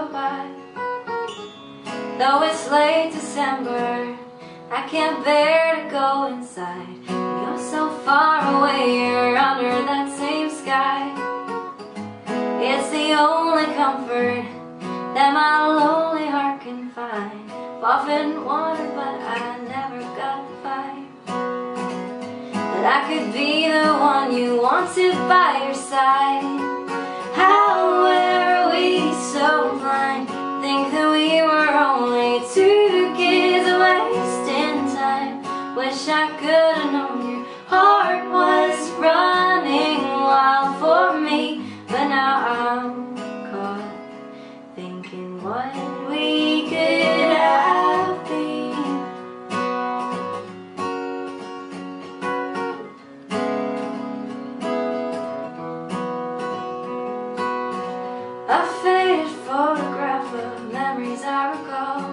go by. Though it's late December, I can't bear to go inside. You're so far away, you're under that same sky. It's the only comfort that my lonely heart can find. I've often wondered, but I never got to find that I could be the one you wanted by your side. How were we so blind? Think that we were only two kids wasting time. Wish I could have known your heart was running wild for me, but now I'm caught thinking what we could have been. A faded photograph of memories I recall,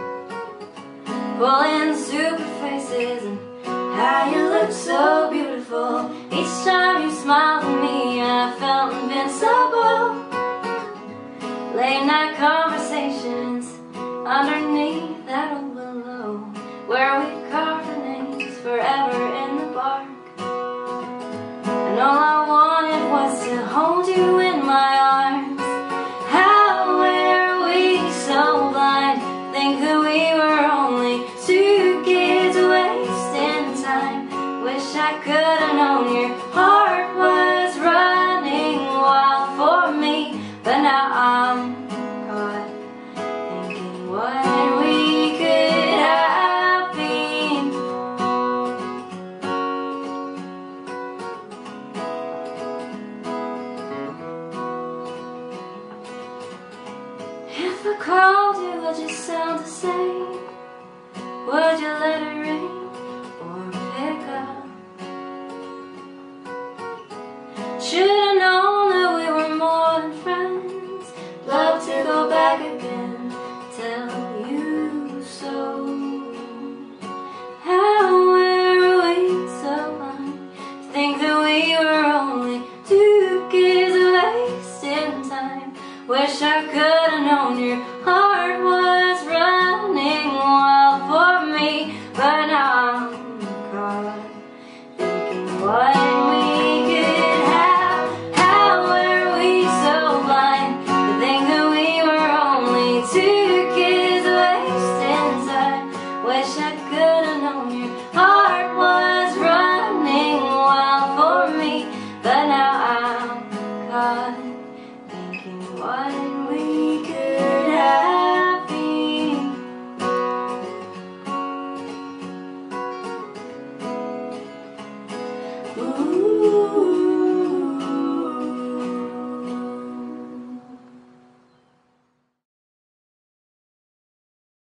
pulling stupid faces and how you look so beautiful. Each time you smiled at me, I felt invincible. Late night conversations underneath that old willow, where we carved the names forever in the bark. And all I wanted was to hold you in my arms. How were we so blind? Think that we were only two kids wasting time. Wish I could have known your heart was running wild for me, but now I'm caught thinking what we could have been. If I called you, would you sound the same? Would you let it ring or pick up? Should've known that we were more than friends. Love to go back again, tell you so. How were we so blind to think that we were only two kids wasting time? Wish I could've known your heart